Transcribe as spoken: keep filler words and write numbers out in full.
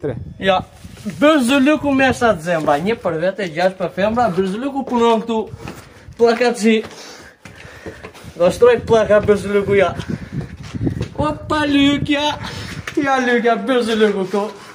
tre. Ja, Bërzuliku me sa të zemra, një për vete, gjashtë për femra, Bërzuliku punon këtu plakaci. Do shtroj plaka Bërzuliku, ja. Opa, Lykja, ja Lykja, Bërzuliku këtu.